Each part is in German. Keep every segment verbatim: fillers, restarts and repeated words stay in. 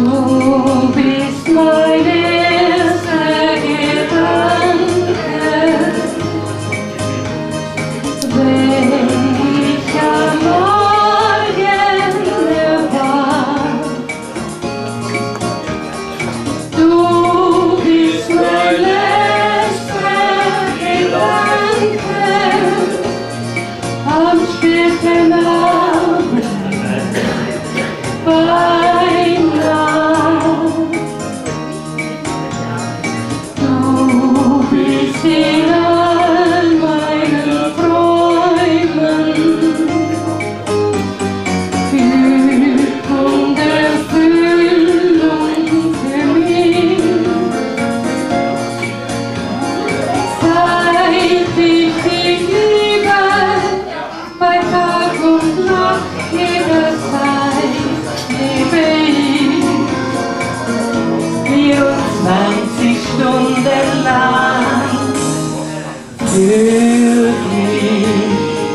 Du bist mein erster Gedanke, wenn ich am Morgen erwache. Du bist mein letzter Gedanke am späten Abend bei Nacht. Du bist in all meinen Träumen Glück und Erfüllung für mich. Seit ich dich liebe, bei Tag und Nacht, jederzeit lebe ich vierundzwanzig Stunden lang für dich.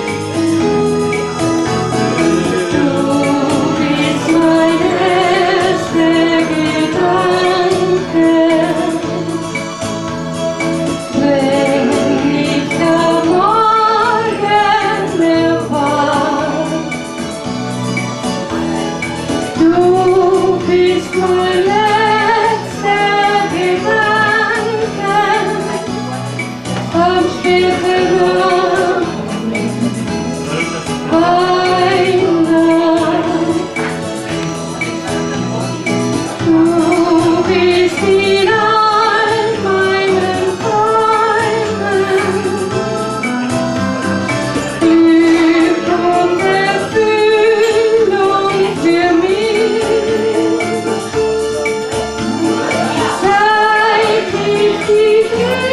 Du bist mein erster Gedanke, wenn ich am Morgen erwache. Du bist mein letzter Gedanke am späten Abend bei Nacht. Du bist in all meinen Träumen Glück und Erfüllung für mich. Seit ich dich liebe,